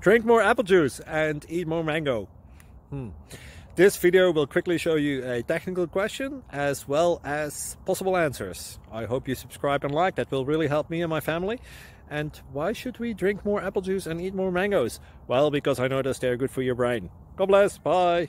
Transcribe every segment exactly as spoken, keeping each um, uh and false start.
Drink more apple juice and eat more mango. Hmm. This video will quickly show you a technical question as well as possible answers. I hope you subscribe and like, that will really help me and my family. And why should we drink more apple juice and eat more mangoes? Well, because I noticed they're good for your brain. God bless, bye!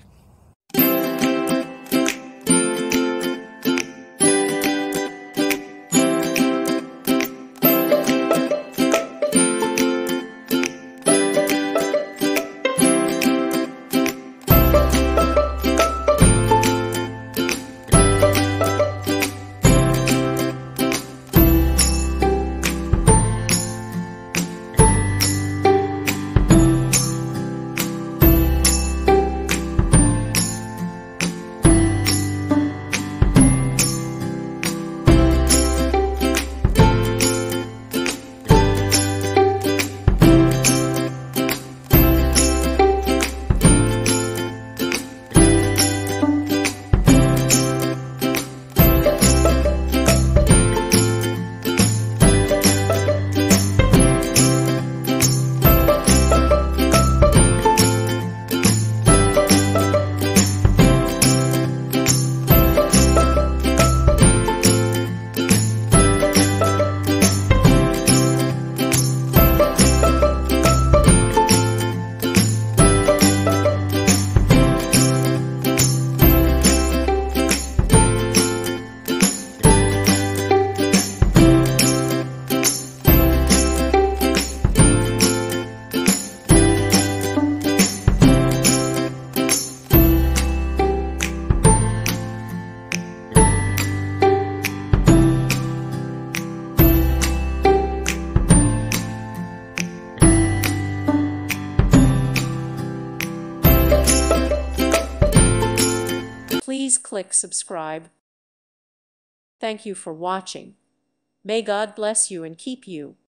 Please click subscribe. Thank you for watching. May God bless you and keep you.